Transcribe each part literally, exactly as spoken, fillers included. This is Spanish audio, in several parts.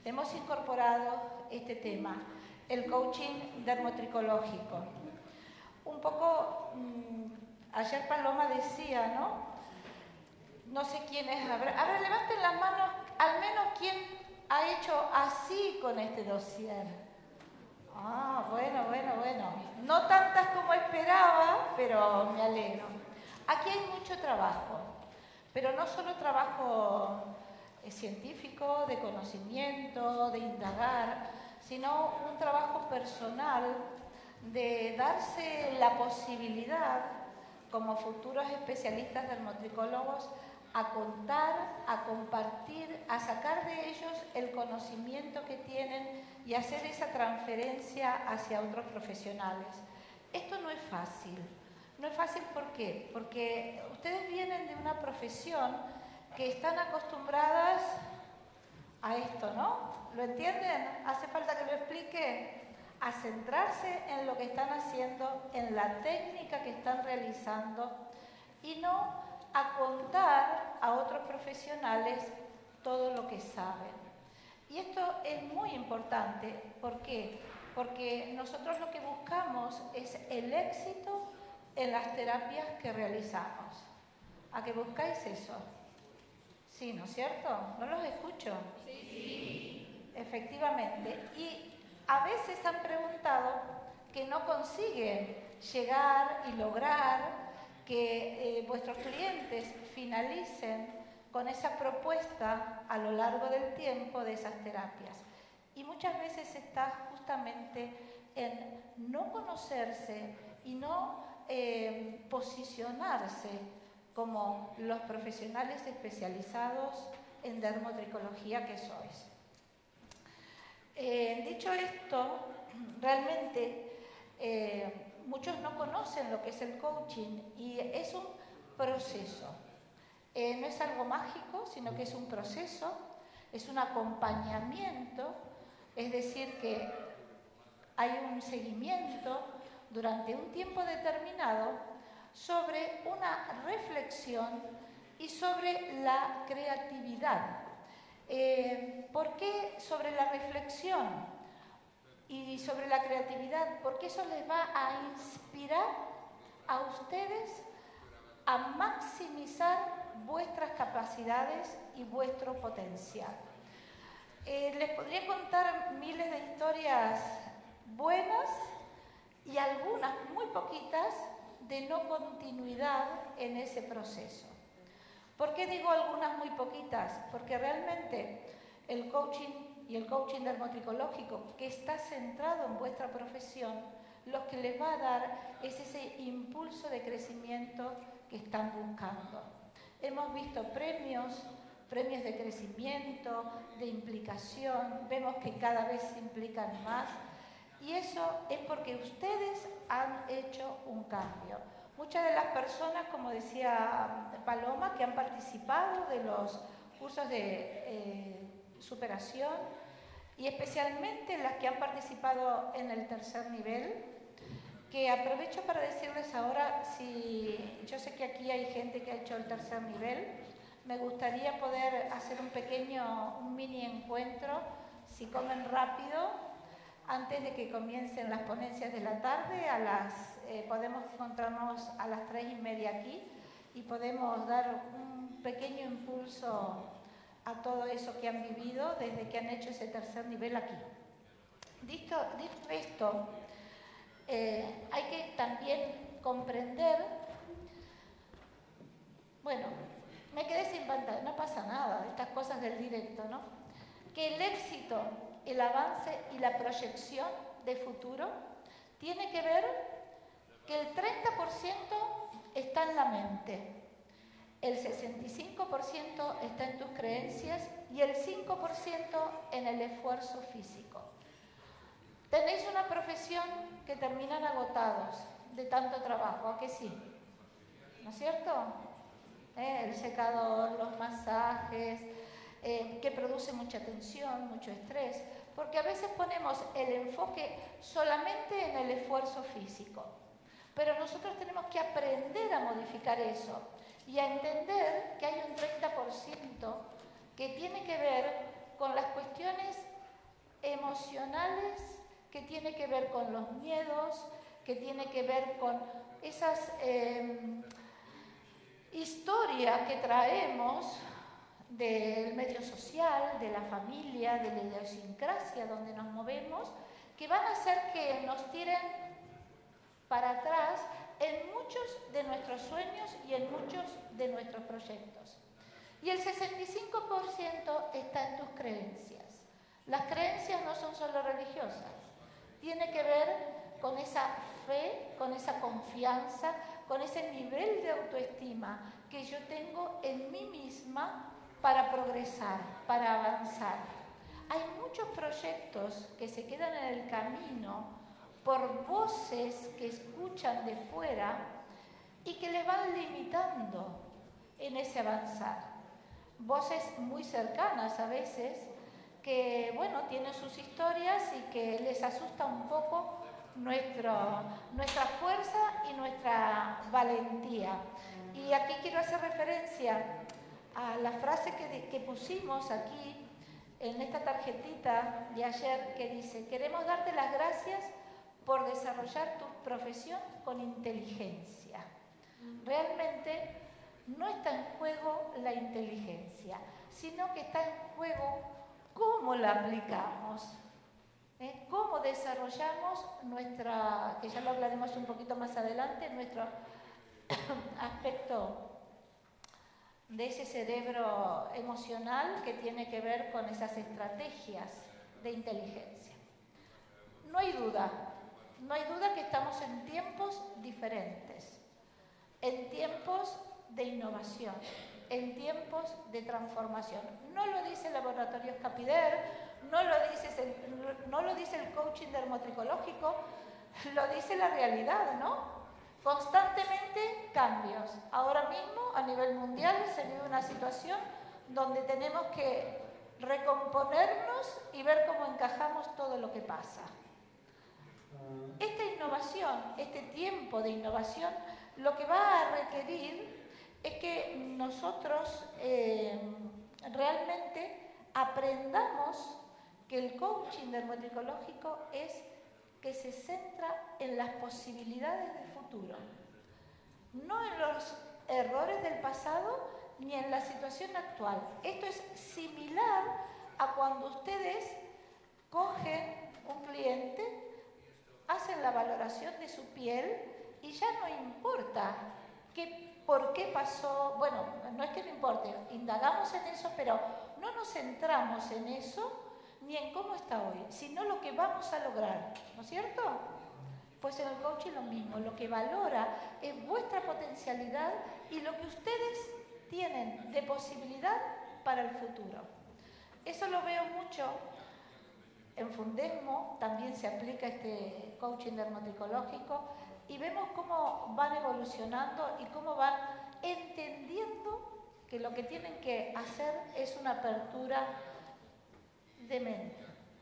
hemos incorporado este tema, el coaching dermotricológico. Un poco, mmm, ayer Paloma decía, ¿no? No sé quiénes habrá. A ver, levanten las manos, al menos quién ha hecho así con este dossier. Ah, bueno, bueno, bueno. No tantas como esperaba, pero me alegro. Aquí hay mucho trabajo, pero no solo trabajo eh, científico, de conocimiento, de indagar, sino un trabajo personal de darse la posibilidad, como futuros especialistas dermotricólogos, a contar, a compartir, a sacar de ellos el conocimiento que tienen y hacer esa transferencia hacia otros profesionales. Esto no es fácil. No es fácil, ¿por qué? Porque ustedes vienen de una profesión que están acostumbradas a esto, ¿no? ¿Lo entienden? ¿Hace falta que lo explique? A centrarse en lo que están haciendo, en la técnica que están realizando y no a contar a otros profesionales todo lo que saben. Y esto es muy importante. ¿Por qué? Porque nosotros lo que buscamos es el éxito en las terapias que realizamos. ¿A qué buscáis eso? Sí, ¿no es cierto? ¿No los escucho? Sí. Efectivamente. Y a veces han preguntado que no consiguen llegar y lograr que eh, vuestros clientes finalicen con esa propuesta a lo largo del tiempo de esas terapias. Y muchas veces está justamente en no conocerse y no eh, posicionarse como los profesionales especializados en dermotricología que sois. Eh, dicho esto, realmente eh, muchos no conocen lo que es el coaching y es un proceso. Eh, no es algo mágico, sino que es un proceso, es un acompañamiento, es decir, que hay un seguimiento durante un tiempo determinado sobre una reflexión y sobre la creatividad. Eh, ¿Por qué sobre la reflexión y sobre la creatividad? Porque eso les va a inspirar a ustedes a maximizar vuestras capacidades y vuestro potencial. Eh, les podría contar miles de historias buenas y algunas, muy poquitas, de no continuidad en ese proceso. ¿Por qué digo algunas muy poquitas? Porque realmente el coaching y el coaching dermotricológico que está centrado en vuestra profesión, lo que les va a dar es ese impulso de crecimiento que están buscando. Hemos visto premios, premios de crecimiento, de implicación, vemos que cada vez se implican más y eso es porque ustedes han hecho un cambio. Muchas de las personas, como decía Paloma, que han participado de los cursos de eh, superación y especialmente las que han participado en el tercer nivel, que aprovecho para decirles ahora, si yo sé que aquí hay gente que ha hecho el tercer nivel, me gustaría poder hacer un pequeño, un mini encuentro, si comen rápido, antes de que comiencen las ponencias de la tarde, a las, eh, podemos encontrarnos a las tres y media aquí y podemos dar un pequeño impulso a todo eso que han vivido desde que han hecho ese tercer nivel aquí. Dicho, dicho esto, eh, hay que también comprender, bueno, me quedé sin pantalla, no pasa nada, estas cosas del directo, ¿no? Que el éxito, el avance y la proyección de futuro tiene que ver que el treinta por ciento está en la mente, el sesenta y cinco por ciento está en tus creencias y el cinco por ciento en el esfuerzo físico. Tenéis una profesión que terminan agotados de tanto trabajo, ¿a que sí? ¿No es cierto? ¿Eh? El secador, los masajes, eh, que produce mucha tensión, mucho estrés, porque a veces ponemos el enfoque solamente en el esfuerzo físico. Pero nosotros tenemos que aprender a modificar eso y a entender que hay un treinta por ciento que tiene que ver con las cuestiones emocionales que tiene que ver con los miedos, que tiene que ver con esas eh, historias que traemos del medio social, de la familia, de la idiosincrasia donde nos movemos, que van a hacer que nos tiren para atrás en muchos de nuestros sueños y en muchos de nuestros proyectos. Y el sesenta y cinco por ciento está en tus creencias. Las creencias no son solo religiosas, tiene que ver con esa fe, con esa confianza, con ese nivel de autoestima que yo tengo en mí misma para progresar, para avanzar. Hay muchos proyectos que se quedan en el camino por voces que escuchan de fuera y que les van limitando en ese avanzar. Voces muy cercanas a veces que, bueno, tienen sus historias y que les asusta un poco nuestro, nuestra fuerza y nuestra valentía. Y aquí quiero hacer referencia a la frase que, que pusimos aquí en esta tarjetita de ayer que dice: queremos darte las gracias por desarrollar tu profesión con inteligencia. Realmente no está en juego la inteligencia, sino que está en juego cómo la aplicamos, ¿eh? Cómo desarrollamos nuestra, que ya lo hablaremos un poquito más adelante, nuestro aspecto de ese cerebro emocional que tiene que ver con esas estrategias de inteligencia. No hay duda, no hay duda que estamos en tiempos diferentes, en tiempos de innovación, en tiempos de transformación. No lo dice el Laboratorio Escapider, no lo dice el, no lo dice el coaching dermotricológico, lo dice la realidad, ¿no? Constantemente cambios. Ahora mismo, a nivel mundial, se vive una situación donde tenemos que recomponernos y ver cómo encajamos todo lo que pasa. Esta innovación, este tiempo de innovación, lo que va a requerir es que nosotros eh, realmente aprendamos que el coaching dermotricológico es que se centra en las posibilidades del futuro, no en los errores del pasado ni en la situación actual. Esto es similar a cuando ustedes cogen un cliente, hacen la valoración de su piel y ya no importa qué, por qué pasó, bueno, no es que no importe, indagamos en eso, pero no nos centramos en eso ni en cómo está hoy, sino lo que vamos a lograr, ¿no es cierto? Pues en el coaching lo mismo, lo que valora es vuestra potencialidad y lo que ustedes tienen de posibilidad para el futuro. Eso lo veo mucho en Fundesmo, también se aplica este coaching dermotricológico y vemos cómo van evolucionando y cómo van entendiendo que lo que tienen que hacer es una apertura de mente.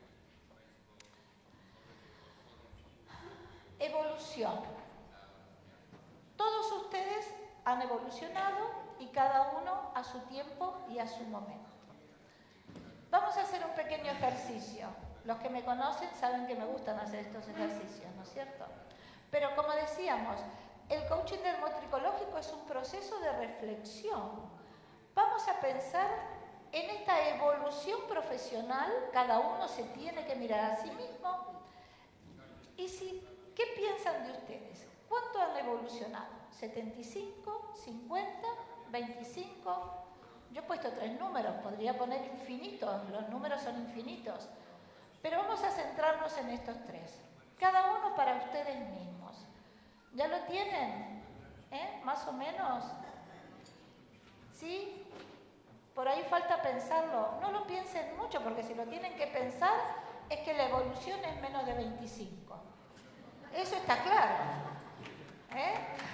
Evolución. Todos ustedes han evolucionado y cada uno a su tiempo y a su momento. Vamos a hacer un pequeño ejercicio. Los que me conocen saben que me gustan hacer estos ejercicios, ¿no es cierto? Pero como decíamos, el coaching dermotricológico es un proceso de reflexión. Vamos a pensar en esta evolución profesional, cada uno se tiene que mirar a sí mismo. Y si, ¿qué piensan de ustedes? ¿Cuánto han evolucionado? ¿setenta y cinco, cincuenta, veinticinco? Yo he puesto tres números, podría poner infinitos, los números son infinitos. Pero vamos a centrarnos en estos tres, cada uno para ustedes mismos. ¿Ya lo tienen? ¿Eh? ¿Más o menos? ¿Sí? Por ahí falta pensarlo. No lo piensen mucho, porque si lo tienen que pensar es que la evolución es menos de veinticinco. Eso está claro. ¿Eh?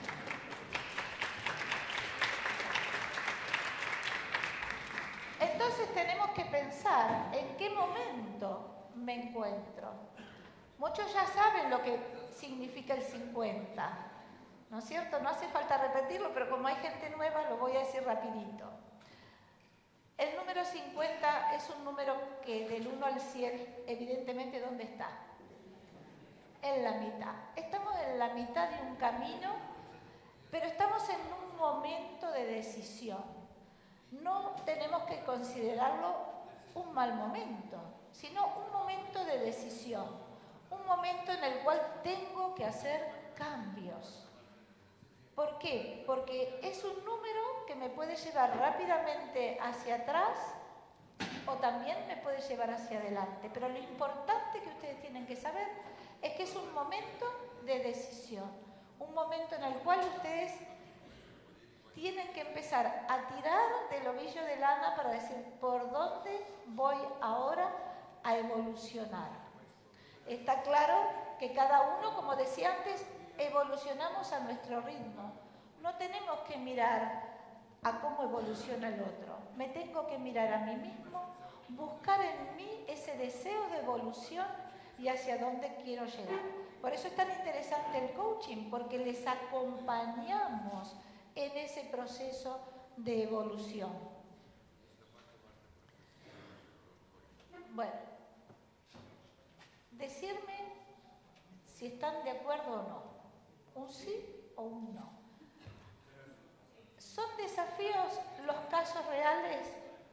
Entonces tenemos que pensar en qué momento me encuentro. Muchos ya saben lo que significa el cincuenta, ¿no es cierto? No hace falta repetirlo, pero como hay gente nueva lo voy a decir rapidito. El número cincuenta es un número que del uno al cien, evidentemente, ¿dónde está? En la mitad. Estamos en la mitad de un camino, pero estamos en un momento de decisión. No tenemos que considerarlo un mal momento, sino un momento de decisión, un momento en el cual tengo que hacer cambios. ¿Por qué? Porque es un número que me puede llevar rápidamente hacia atrás o también me puede llevar hacia adelante. Pero lo importante que ustedes tienen que saber es que es un momento de decisión, un momento en el cual ustedes tienen que empezar a tirar del ovillo de lana para decir por dónde voy ahora a evolucionar. Está claro que cada uno, como decía antes, evolucionamos a nuestro ritmo. No tenemos que mirar a cómo evoluciona el otro. Me tengo que mirar a mí mismo, buscar en mí ese deseo de evolución y hacia dónde quiero llegar. Por eso es tan interesante el coaching, porque les acompañamos en ese proceso de evolución. Bueno, decirme si están de acuerdo o no. Un sí o un no. ¿Son desafíos los casos reales?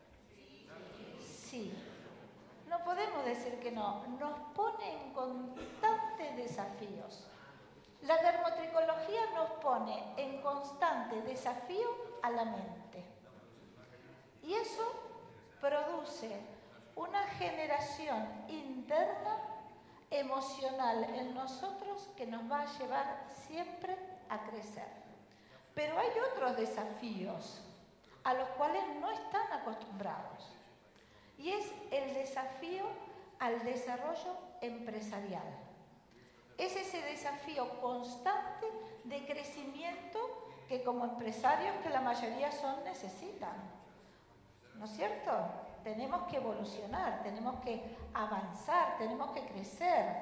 Sí. No podemos decir que no. Nos pone en constantes desafíos. La dermotricología nos pone en constante desafío a la mente. Y eso produce una generación interna emocional en nosotros que nos va a llevar siempre a crecer. Pero hay otros desafíos a los cuales no están acostumbrados. Y es el desafío al desarrollo empresarial. Es ese desafío constante de crecimiento que como empresarios, que la mayoría son, necesitan. ¿No es cierto? Tenemos que evolucionar, tenemos que avanzar, tenemos que crecer.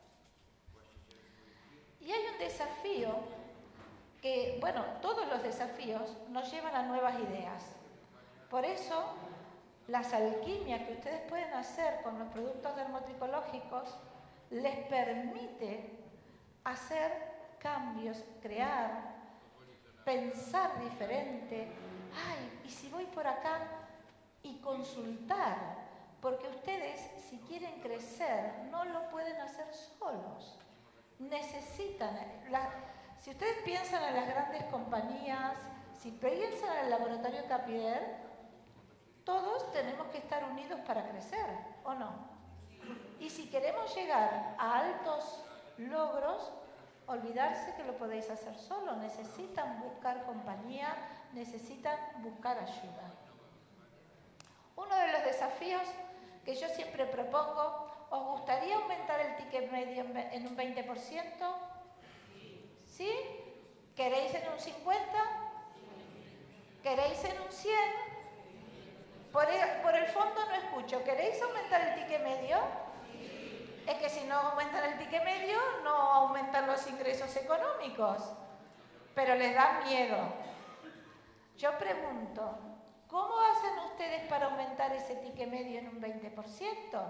Y hay un desafío que, bueno, todos los desafíos nos llevan a nuevas ideas. Por eso, las alquimias que ustedes pueden hacer con los productos dermotricológicos les permite hacer cambios, crear, pensar diferente. Ay, ¿y si voy por acá? Y consultar, porque ustedes, si quieren crecer, no lo pueden hacer solos. Necesitan, la, si ustedes piensan en las grandes compañías, si piensan en el laboratorio Capider, todos tenemos que estar unidos para crecer, ¿o no? Y si queremos llegar a altos logros, olvidarse que lo podéis hacer solo. Necesitan buscar compañía, necesitan buscar ayuda. Uno de los desafíos que yo siempre propongo, ¿os gustaría aumentar el ticket medio en un veinte por ciento? ¿Sí? ¿Queréis en un cincuenta por ciento? ¿Queréis en un cien por ciento? Por el, por el fondo no escucho. ¿Queréis aumentar el ticket medio? Es que si no aumentan el ticket medio, no aumentan los ingresos económicos. Pero les da miedo. Yo pregunto, ¿cómo hacen ustedes para aumentar ese ticket medio en un veinte por ciento?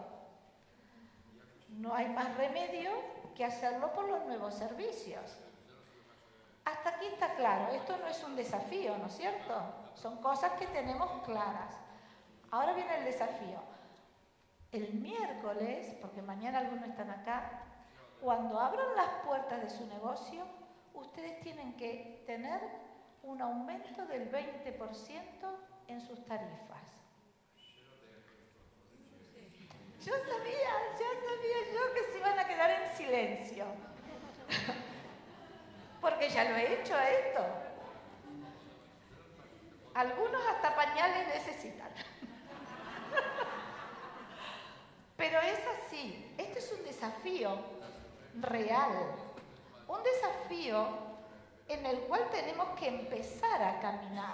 No hay más remedio que hacerlo por los nuevos servicios. Hasta aquí está claro. Esto no es un desafío, ¿no es cierto? Son cosas que tenemos claras. Ahora viene el desafío. El miércoles, porque mañana algunos están acá, cuando abran las puertas de su negocio, ustedes tienen que tener un aumento del veinte por ciento en sus tarifas. Yo sabía, ya sabía yo que se iban a quedar en silencio. Porque ya lo he hecho esto. Algunos hasta pañales necesitan. Pero es así. Este es un desafío real. Un desafío en el cual tenemos que empezar a caminar.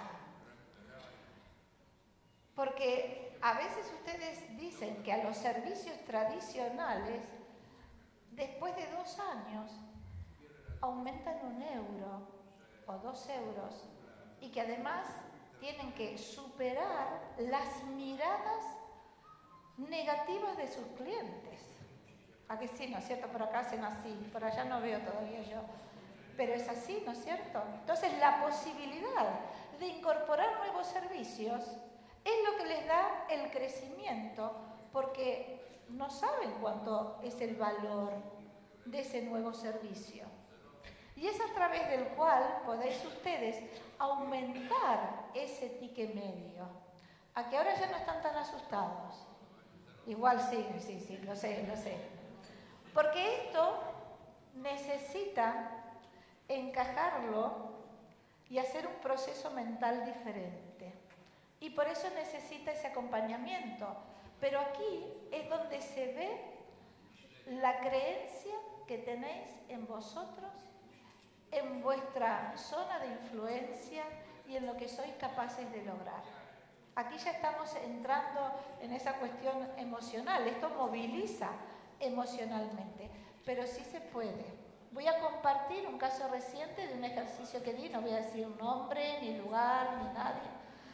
Porque a veces ustedes dicen que a los servicios tradicionales, después de dos años, aumentan un euro o dos euros y que además tienen que superar las miradas negativas de sus clientes. ¿A que sí, no es cierto? Por acá hacen así, por allá no veo todavía yo. Pero es así, ¿no es cierto? Entonces la posibilidad de incorporar nuevos servicios es lo que les da el crecimiento, porque no saben cuánto es el valor de ese nuevo servicio. Y es a través del cual podéis ustedes aumentar ese ticket medio. A que ahora ya no están tan asustados. Igual sí, sí, sí, lo sé, lo sé. Porque esto necesita encajarlo y hacer un proceso mental diferente. Y por eso necesita ese acompañamiento. Pero aquí es donde se ve la creencia que tenéis en vosotros, en vuestra zona de influencia y en lo que sois capaces de lograr. Aquí ya estamos entrando en esa cuestión emocional. Esto moviliza emocionalmente, pero sí se puede. Voy a compartir un caso reciente de un ejercicio que di, no voy a decir nombre, ni lugar, ni nadie.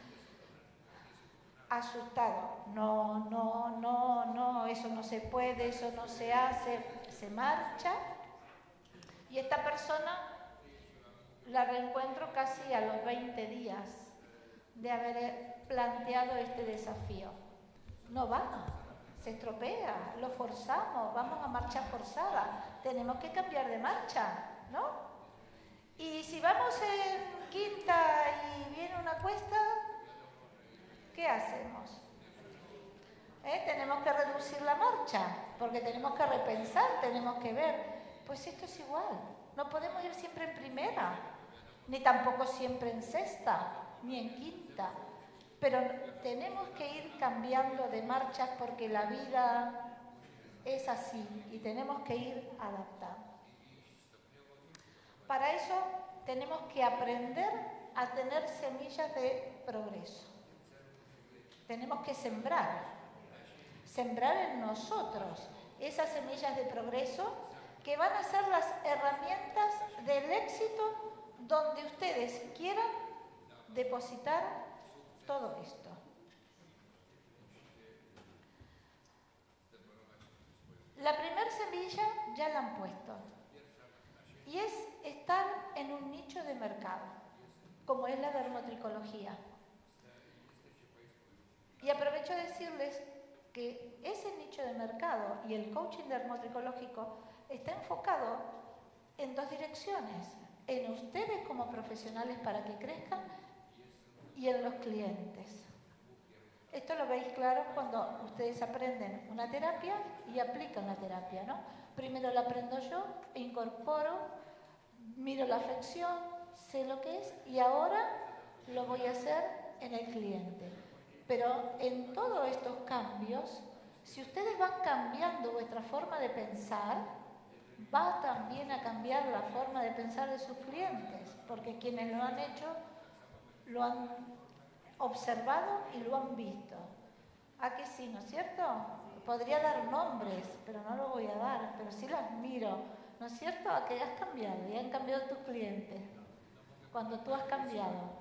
Asustado, no, no, no, no, eso no se puede, eso no se hace, se marcha. Y esta persona la reencuentro casi a los veinte días de haber planteado este desafío. No va, se estropea, lo forzamos, vamos a marcha forzada, tenemos que cambiar de marcha, ¿no? Y si vamos en quinta y viene una cuesta, ¿qué hacemos? ¿Eh? Tenemos que reducir la marcha, porque tenemos que repensar, tenemos que ver. Pues esto es igual, no podemos ir siempre en primera, ni tampoco siempre en sexta, ni en quinta. Pero tenemos que ir cambiando de marchas porque la vida es así y tenemos que ir adaptando. Para eso tenemos que aprender a tener semillas de progreso. Tenemos que sembrar, sembrar en nosotros esas semillas de progreso que van a ser las herramientas del éxito donde ustedes quieran depositar todo esto. La primera semilla ya la han puesto y es estar en un nicho de mercado, como es la dermotricología. Y aprovecho de decirles que ese nicho de mercado y el coaching dermotricológico está enfocado en dos direcciones, en ustedes como profesionales para que crezcan y en los clientes. Esto lo veis claro cuando ustedes aprenden una terapia y aplican la terapia, ¿no? Primero la aprendo yo, incorporo, miro la afección, sé lo que es y ahora lo voy a hacer en el cliente. Pero en todos estos cambios, si ustedes van cambiando vuestra forma de pensar, va también a cambiar la forma de pensar de sus clientes, porque quienes lo han hecho lo han observado y lo han visto. ¿A que sí, no es cierto? Podría dar nombres, pero no lo voy a dar, pero sí las miro, ¿no es cierto? A que has cambiado y han cambiado tus clientes cuando tú has cambiado.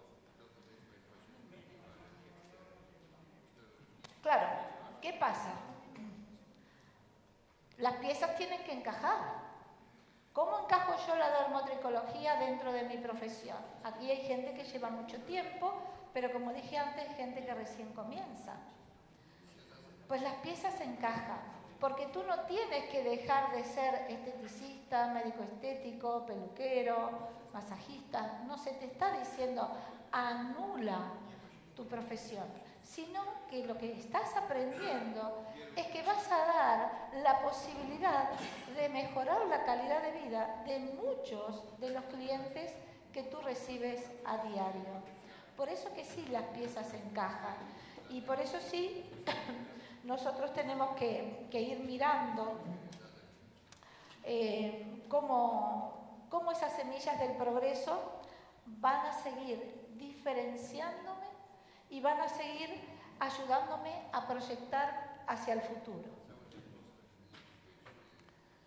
Claro, ¿qué pasa? Las piezas tienen que encajar. ¿Cómo encajo yo la dermotricología dentro de mi profesión? Aquí hay gente que lleva mucho tiempo, pero como dije antes, gente que recién comienza. Pues las piezas encajan, porque tú no tienes que dejar de ser esteticista, médico estético, peluquero, masajista. No se te está diciendo anula tu profesión, sino que lo que estás aprendiendo es que vas a dar la posibilidad de mejorar la calidad de vida de muchos de los clientes que tú recibes a diario. Por eso que sí, las piezas encajan y por eso sí, nosotros tenemos que, que ir mirando eh, cómo, cómo esas semillas del progreso van a seguir diferenciándome y van a seguir ayudándome a proyectar hacia el futuro.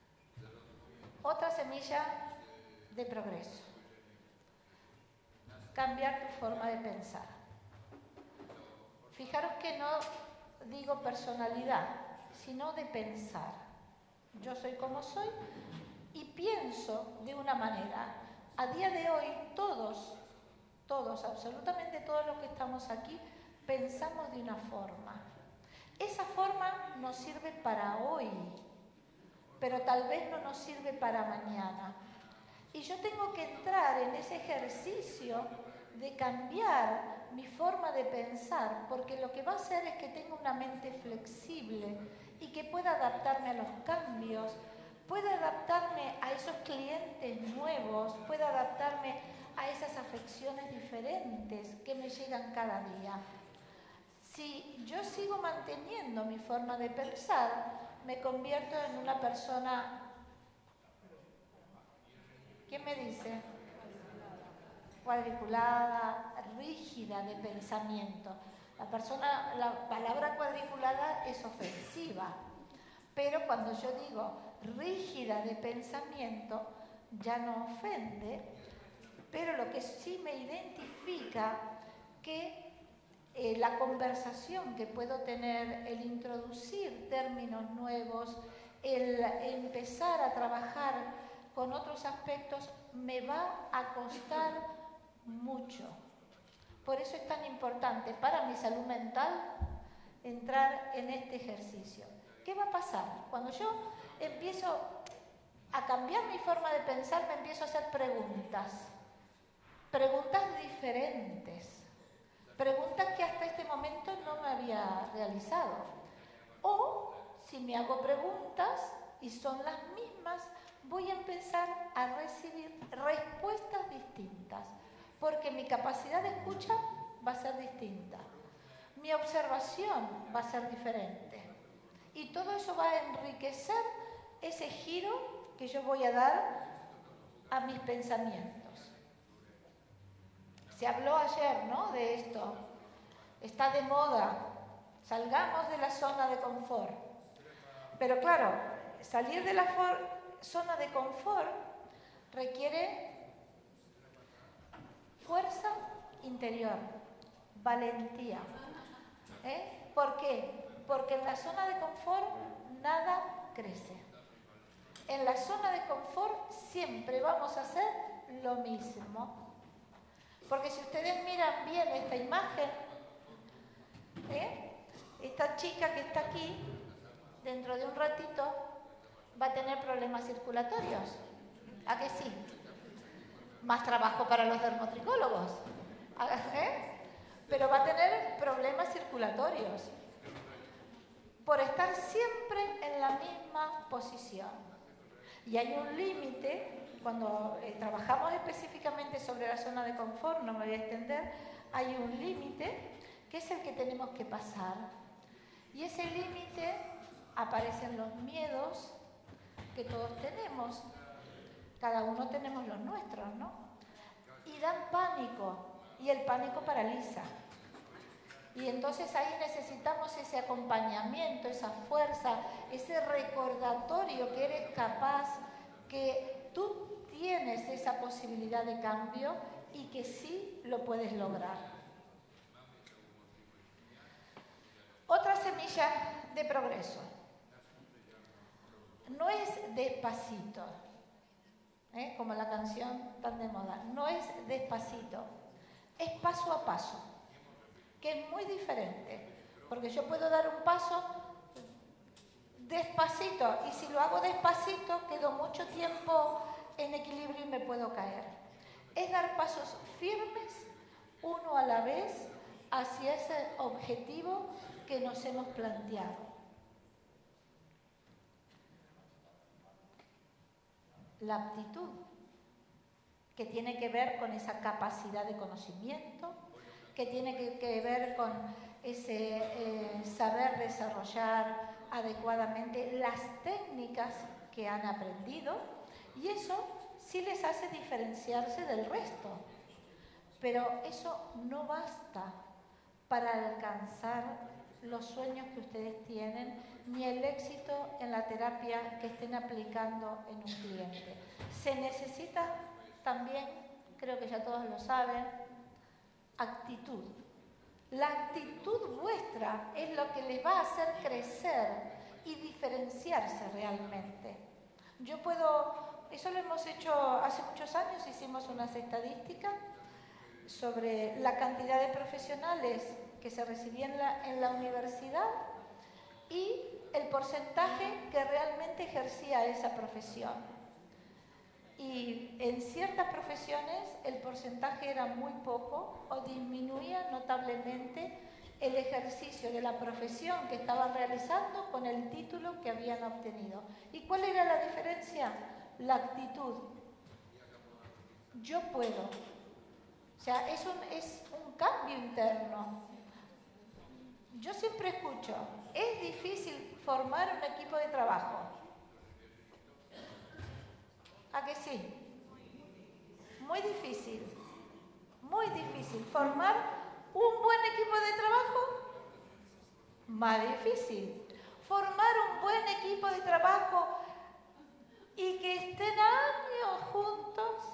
Otra semilla de progreso. cambiar tu forma de pensar. Fijaros que no digo personalidad, sino de pensar. Yo soy como soy y pienso de una manera. A día de hoy todos, todos, absolutamente todos los que estamos aquí, pensamos de una forma. Esa forma nos sirve para hoy, pero tal vez no nos sirve para mañana. Y yo tengo que entrar en ese ejercicio de cambiar mi forma de pensar, porque lo que va a hacer es que tenga una mente flexible y que pueda adaptarme a los cambios, pueda adaptarme a esos clientes nuevos, pueda adaptarme a esas afecciones diferentes que me llegan cada día. Si yo sigo manteniendo mi forma de pensar, me convierto en una persona... ¿Quién me dice? Cuadriculada, rígida de pensamiento. La persona, la palabra cuadriculada es ofensiva, pero cuando yo digo rígida de pensamiento, ya no ofende, pero lo que sí me identifica que eh, la conversación que puedo tener, el introducir términos nuevos, el empezar a trabajar con otros aspectos, me va a costar mucho. Por eso es tan importante para mi salud mental entrar en este ejercicio. ¿Qué va a pasar? Cuando yo empiezo a cambiar mi forma de pensar, me empiezo a hacer preguntas. Preguntas diferentes. Preguntas que hasta este momento no me había realizado. O, si me hago preguntas y son las mismas, voy a empezar a recibir respuestas distintas, porque mi capacidad de escucha va a ser distinta, mi observación va a ser diferente, y todo eso va a enriquecer ese giro que yo voy a dar a mis pensamientos. Se habló ayer, ¿no?, de esto. Está de moda, salgamos de la zona de confort. Pero claro, salir de la zona de confort requiere fuerza interior, valentía. ¿Eh? ¿Por qué? Porque en la zona de confort nada crece. En la zona de confort siempre vamos a hacer lo mismo. Porque si ustedes miran bien esta imagen, ¿eh?, esta chica que está aquí, dentro de un ratito va a tener problemas circulatorios. ¿A que sí? Más trabajo para los dermotricólogos. ¿Eh? Pero va a tener problemas circulatorios por estar siempre en la misma posición. Y hay un límite, cuando eh, trabajamos específicamente sobre la zona de confort, no me voy a extender, hay un límite que es el que tenemos que pasar. Y ese límite aparecen los miedos que todos tenemos, cada uno tenemos los nuestros, ¿no? Y dan pánico, y el pánico paraliza. Y entonces ahí necesitamos ese acompañamiento, esa fuerza, ese recordatorio que eres capaz, que tú tienes esa posibilidad de cambio y que sí lo puedes lograr. Otra semilla de progreso. No es despacito, ¿eh?, como la canción tan de moda. No es despacito, es paso a paso, que es muy diferente. Porque yo puedo dar un paso despacito y si lo hago despacito quedo mucho tiempo en equilibrio y me puedo caer. Es dar pasos firmes, uno a la vez, hacia ese objetivo que nos hemos planteado. La aptitud, que tiene que ver con esa capacidad de conocimiento, que tiene que, que ver con ese eh, saber desarrollar adecuadamente las técnicas que han aprendido, y eso sí les hace diferenciarse del resto. Pero eso no basta para alcanzar los sueños que ustedes tienen, ni el éxito en la terapia que estén aplicando en un cliente. Se necesita también, creo que ya todos lo saben, actitud. La actitud vuestra es lo que les va a hacer crecer y diferenciarse realmente. Yo puedo, eso lo hemos hecho hace muchos años, hicimos unas estadísticas sobre la cantidad de profesionales que se recibían en la, en la universidad y el porcentaje que realmente ejercía esa profesión. Y en ciertas profesiones el porcentaje era muy poco o disminuía notablemente el ejercicio de la profesión que estaban realizando con el título que habían obtenido. ¿Y cuál era la diferencia? La actitud. Yo puedo. O sea, es un, es un cambio interno. Yo siempre escucho, es difícil formar un equipo de trabajo. ¿A que sí? Muy difícil, muy difícil. Formar un buen equipo de trabajo, más difícil. Formar un buen equipo de trabajo y que estén años juntos,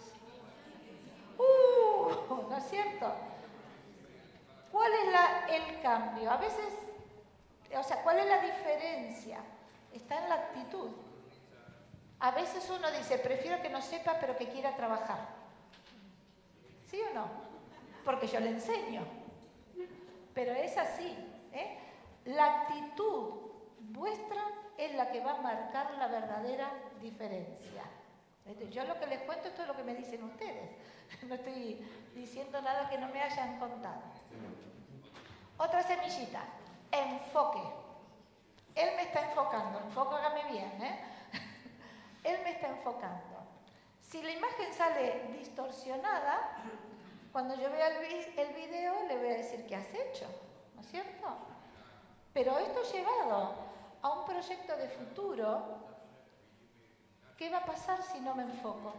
uh, ¿no es cierto? ¿Cuál es la, el cambio? A veces, o sea, ¿cuál es la diferencia? Está en la actitud. A veces uno dice, prefiero que no sepa, pero que quiera trabajar. ¿Sí o no? Porque yo le enseño. Pero es así, ¿eh? La actitud vuestra es la que va a marcar la verdadera diferencia. Yo lo que les cuento, esto es lo que me dicen ustedes. No estoy diciendo nada que no me hayan contado. Otra semillita, enfoque. Él me está enfocando, enfócame bien, ¿eh? Él me está enfocando. Si la imagen sale distorsionada, cuando yo vea el, vi el video le voy a decir ¿qué has hecho? ¿No es cierto? Pero esto llevado a un proyecto de futuro, ¿qué va a pasar si no me enfoco?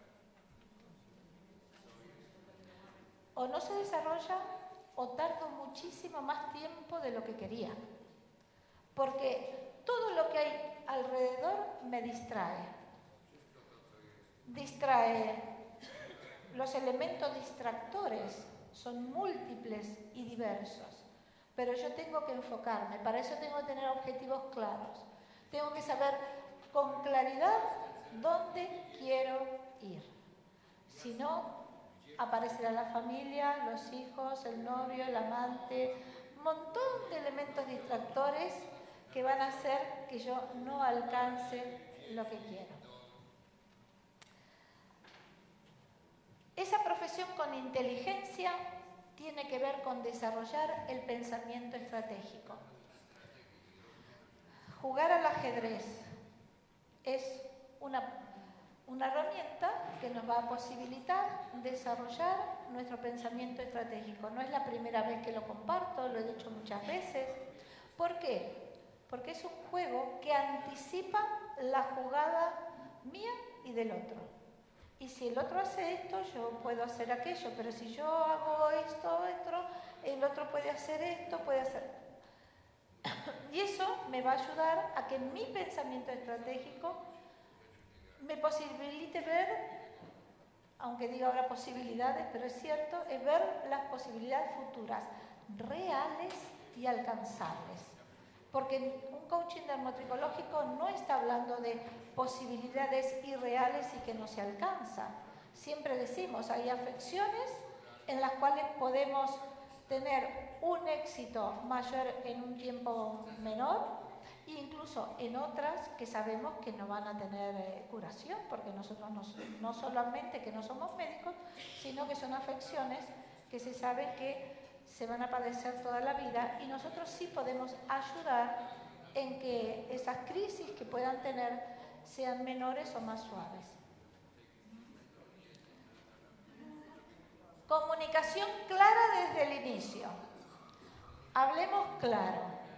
O no se desarrolla o tardo muchísimo más tiempo de lo que quería. Porque todo lo que hay alrededor me distrae. Distrae. Los elementos distractores son múltiples y diversos. Pero yo tengo que enfocarme. Para eso tengo que tener objetivos claros. Tengo que saber con claridad dónde quiero ir. Si no, aparecerá la familia, los hijos, el novio, el amante, un montón de elementos distractores que van a hacer que yo no alcance lo que quiero. Esa profesión con inteligencia tiene que ver con desarrollar el pensamiento estratégico. Jugar al ajedrez es una, una herramienta que nos va a posibilitar desarrollar nuestro pensamiento estratégico. No es la primera vez que lo comparto, lo he dicho muchas veces. ¿Por qué? Porque es un juego que anticipa la jugada mía y del otro. Y si el otro hace esto, yo puedo hacer aquello, pero si yo hago esto, otro, el otro puede hacer esto, puede hacer... Y eso me va a ayudar a que mi pensamiento estratégico me posibilite ver, aunque diga ahora posibilidades, pero es cierto, es ver las posibilidades futuras, reales y alcanzables. Porque un coaching dermotricológico no está hablando de posibilidades irreales y que no se alcanzan. Siempre decimos, hay afecciones en las cuales podemos tener un éxito mayor en un tiempo menor e incluso en otras que sabemos que no van a tener eh, curación, porque nosotros no, no solamente que no somos médicos, sino que son afecciones que se sabe que se van a padecer toda la vida y nosotros sí podemos ayudar en que esas crisis que puedan tener sean menores o más suaves. Comunicación clara desde el inicio. Hablemos claro.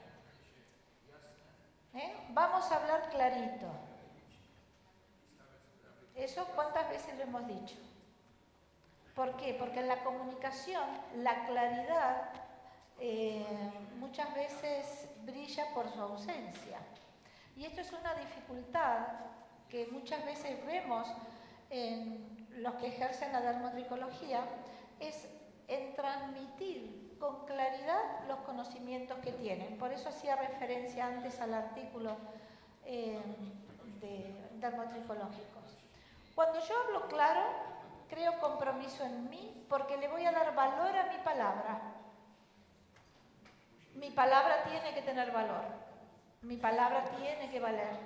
¿Eh? Vamos a hablar clarito. ¿Eso cuántas veces lo hemos dicho? ¿Por qué? Porque en la comunicación la claridad eh, muchas veces brilla por su ausencia. Y esto es una dificultad que muchas veces vemos en los que ejercen la dermotricología, es en transmitir con claridad los conocimientos que tienen. Por eso hacía referencia antes al artículo eh, de dermotricológicos. Cuando yo hablo claro, creo compromiso en mí porque le voy a dar valor a mi palabra. Mi palabra tiene que tener valor. Mi palabra tiene que valer.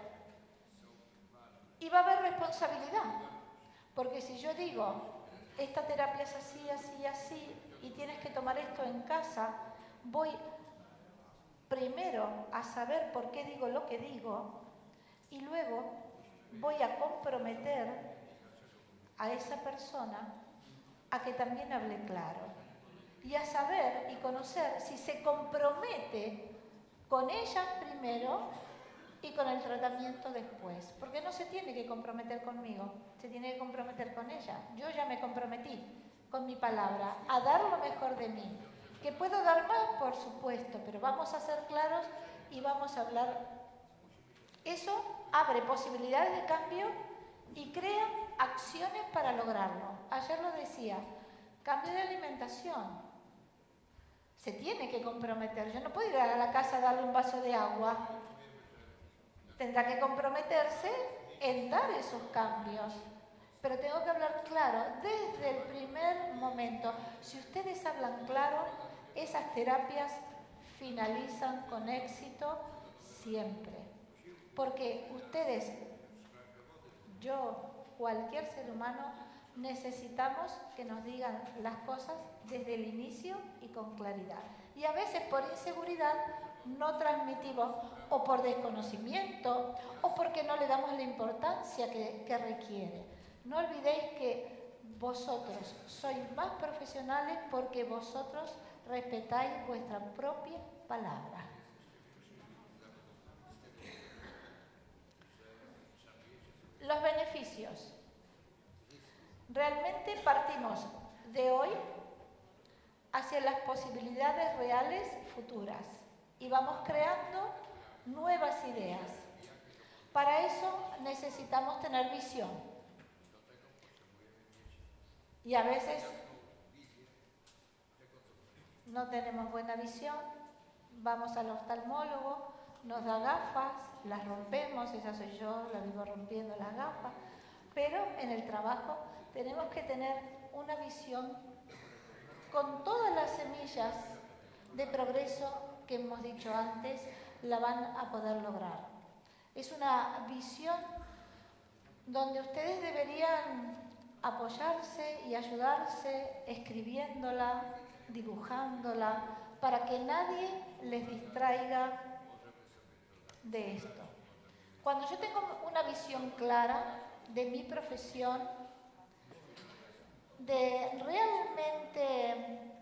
Y va a haber responsabilidad. Porque si yo digo, esta terapia es así, así, así, y tienes que tomar esto en casa, voy primero a saber por qué digo lo que digo y luego voy a comprometer a esa persona a que también hable claro y a saber y conocer si se compromete con ella primero y con el tratamiento después, porque no se tiene que comprometer conmigo, se tiene que comprometer con ella. Yo ya me comprometí con mi palabra a dar lo mejor de mí. ¿Que puedo dar más? Por supuesto, pero vamos a ser claros y vamos a hablar. Eso abre posibilidades de cambio y crea acciones para lograrlo. Ayer lo decía, cambio de alimentación. Se tiene que comprometer. Yo no puedo ir a la casa a darle un vaso de agua. Tendrá que comprometerse en dar esos cambios. Pero tengo que hablar claro desde el primer momento. Si ustedes hablan claro, esas terapias finalizan con éxito siempre. Porque ustedes, yo, cualquier ser humano, necesitamos que nos digan las cosas desde el inicio y con claridad. Y a veces por inseguridad no transmitimos, o por desconocimiento, o porque no le damos la importancia que, que requiere. No olvidéis que vosotros sois más profesionales porque vosotros respetáis vuestra propia palabra. Los beneficios. Realmente partimos de hoy hacia las posibilidades reales futuras y vamos creando nuevas ideas. Para eso necesitamos tener visión. Y a veces no tenemos buena visión, vamos al oftalmólogo, nos da gafas, las rompemos, esa soy yo, la vivo rompiendo las gafas, pero en el trabajo tenemos que tener una visión con todas las semillas de progreso que hemos dicho antes, la van a poder lograr. Es una visión donde ustedes deberían apoyarse y ayudarse escribiéndola, dibujándola, para que nadie les distraiga de esto. Cuando yo tengo una visión clara de mi profesión, de realmente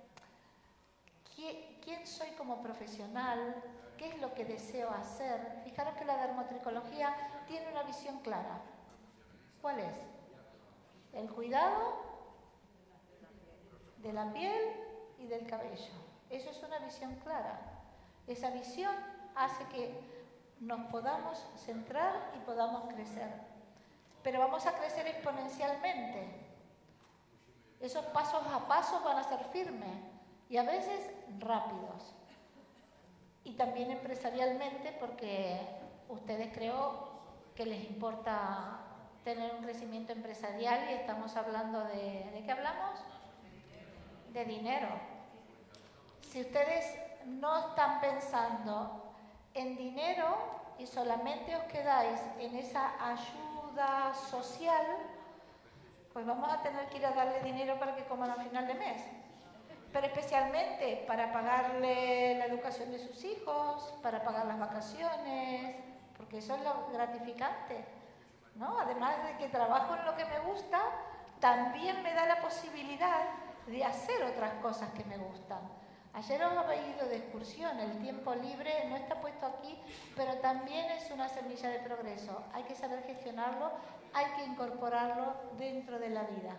quién soy como profesional, qué es lo que deseo hacer, fijaros que la dermotricología tiene una visión clara. ¿Cuál es? El cuidado de la piel y del cabello. Eso es una visión clara. Esa visión hace que nos podamos centrar y podamos crecer. Pero vamos a crecer exponencialmente. Esos pasos a pasos van a ser firmes y a veces rápidos. Y también empresarialmente, porque ustedes creo que les importa tener un crecimiento empresarial y estamos hablando de... ¿De qué hablamos? De dinero. Si ustedes no están pensando en dinero y solamente os quedáis en esa ayuda social, pues vamos a tener que ir a darle dinero para que coman al final de mes. Pero especialmente para pagarle la educación de sus hijos, para pagar las vacaciones, porque eso es lo gratificante, ¿no? Además de que trabajo en lo que me gusta, también me da la posibilidad de hacer otras cosas que me gustan. Ayer os habéis ido de excursión, el tiempo libre no está puesto aquí, pero también es una semilla de progreso. Hay que saber gestionarlo, hay que incorporarlo dentro de la vida.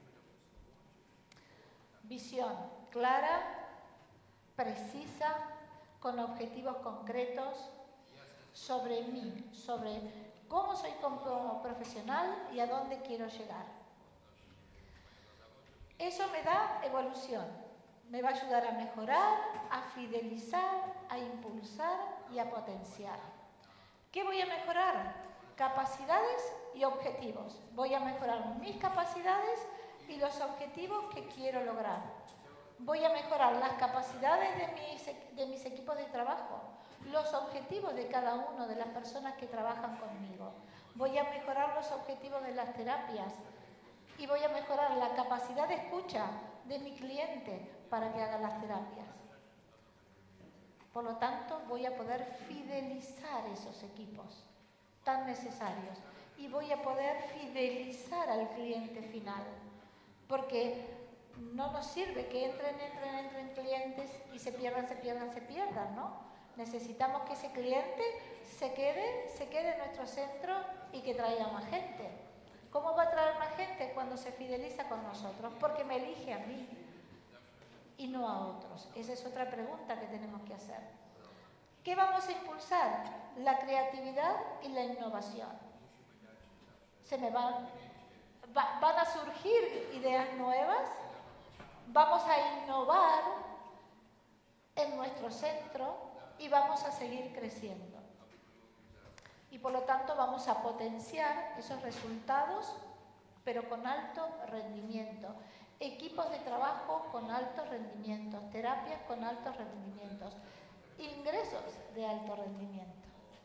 Visión clara, precisa, con objetivos concretos sobre mí, sobre cómo soy como profesional y a dónde quiero llegar. Eso me da evolución. Me va a ayudar a mejorar, a fidelizar, a impulsar y a potenciar. ¿Qué voy a mejorar? Capacidades y objetivos. Voy a mejorar mis capacidades y los objetivos que quiero lograr. Voy a mejorar las capacidades de mis, de mis equipos de trabajo, los objetivos de cada uno de las personas que trabajan conmigo. Voy a mejorar los objetivos de las terapias y voy a mejorar la capacidad de escucha de mi cliente para que haga las terapias. Por lo tanto, voy a poder fidelizar esos equipos tan necesarios y voy a poder fidelizar al cliente final, porque no nos sirve que entren, entren, entren clientes y se pierdan, se pierdan, se pierdan, ¿no? Necesitamos que ese cliente se quede, se quede en nuestro centro y que traiga más gente. ¿Cómo va a traer más gente? Cuando se fideliza con nosotros, porque me elige a mí y no a otros. Esa es otra pregunta que tenemos que hacer. ¿Qué vamos a impulsar? La creatividad y la innovación. Se me van, va, van a surgir ideas nuevas, vamos a innovar en nuestro centro y vamos a seguir creciendo. Y por lo tanto vamos a potenciar esos resultados, pero con alto rendimiento. Equipos de trabajo con altos rendimientos, terapias con altos rendimientos, ingresos de alto rendimiento.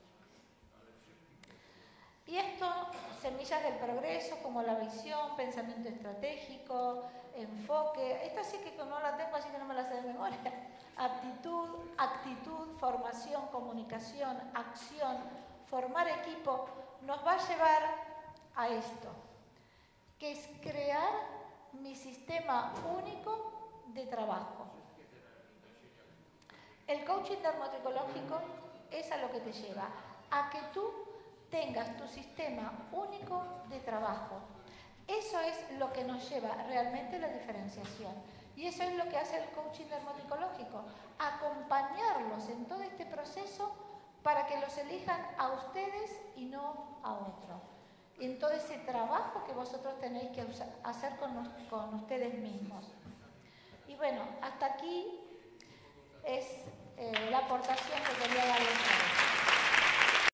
Y esto, semillas del progreso, como la visión, pensamiento estratégico, enfoque. Esta sí que no la tengo, así que no me la sé de memoria. Aptitud, actitud, formación, comunicación, acción, formar equipo, nos va a llevar a esto, que es crear mi sistema único de trabajo. El coaching dermatoecológico es a lo que te lleva, a que tú tengas tu sistema único de trabajo. Eso es lo que nos lleva realmente a la diferenciación. Y eso es lo que hace el coaching dermatoecológico, acompañarlos en todo este proceso para que los elijan a ustedes y no a otros. En todo ese trabajo que vosotros tenéis que hacer con, con ustedes mismos. Y bueno, hasta aquí es eh, la aportación que quería darles a ustedes.